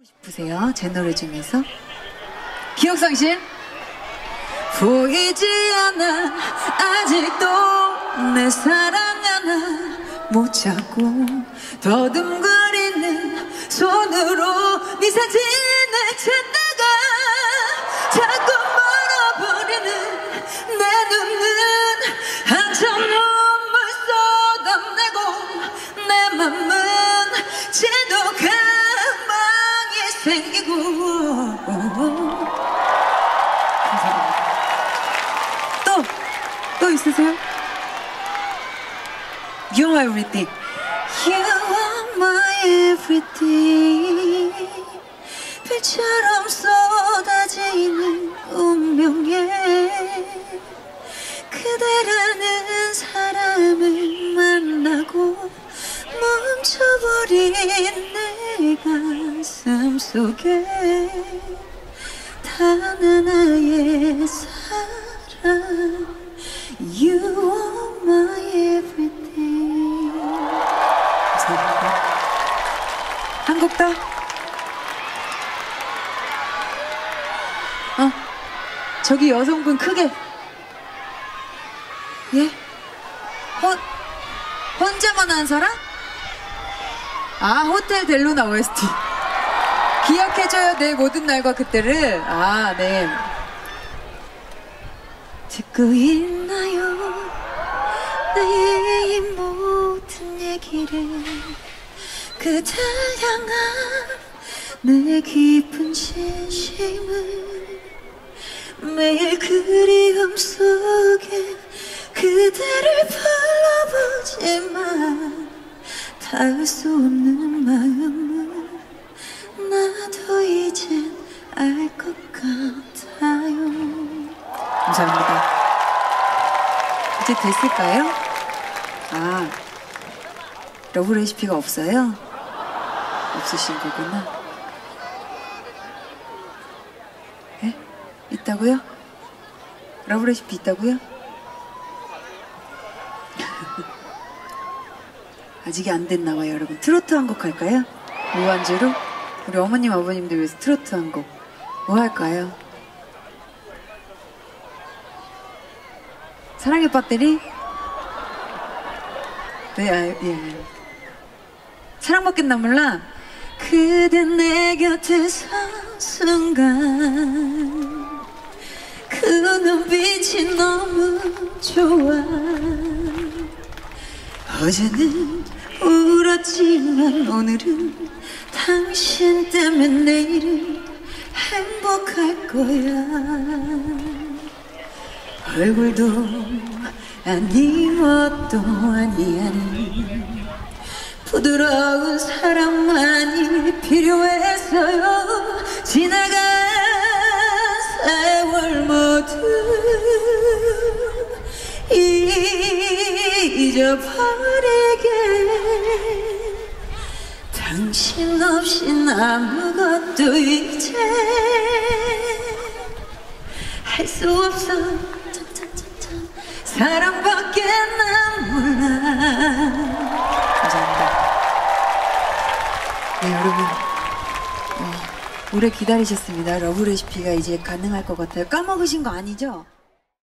싶으세요? 제 노래 중에서? 기억상실? 보이지 않아 아직도 내 사랑 하나 못 찾고 더듬거리는 손으로 네 사진을 찾다가 자꾸 멀어버리는 내 눈은 한참 눈물 쏟아내고 내 맘은 지독한 망이 생기고 또 있으세요? You're my everything. You are my everything. 별처럼 쏟아지는 운명에 그대라는 사람을 만나고 멈춰버린 내 가슴 속에 단 하나의 사랑 You are my everything. 감사합니다. 한 곡 더. 저기 여성분 크게. 예? 혼자만 한 사람? 아, 호텔 델루나 OST. 기억해줘요, 내 모든 날과 그때를. 아, 네. 듣고 있나요? 나의 이 모든 얘기를 그댈 향한 내 깊은 진심을 매일 그리움 속에 그대를 불러보지만 닿을 수 없는 마음을 나도 이젠 알 것 같아요. 감사합니다. 이제 됐을까요? 아, 러브 레시피가 없어요? 없으신 거구나. 예? 있다고요? 러브 레시피 있다고요? 아직이 안 됐나 봐요, 여러분. 트로트 한 곡 할까요? 무반주로? 우리 어머님, 아버님들 위해서 트로트 한 곡. 뭐 할까요? 사랑의 배터리? 네, 예. 사랑밖에 난 몰라. 그대 내 곁에 선 순간 그 눈빛이 너무 좋아. 어제는 울었지만 오늘은 당신 때문에 내일은 행복할 거야. 얼굴도 아니 뭣도 아니 부드러운 사랑만이 필요했어요. 지나간 세월 모두 잊어버리게. 당신 없인 아무것도 이제 할 수 없어. 사랑밖에 난 몰라. 감사합니다. 네, 여러분, 오래 기다리셨습니다. 러브 레시피가 이제 가능할 것 같아요. 까먹으신 거 아니죠?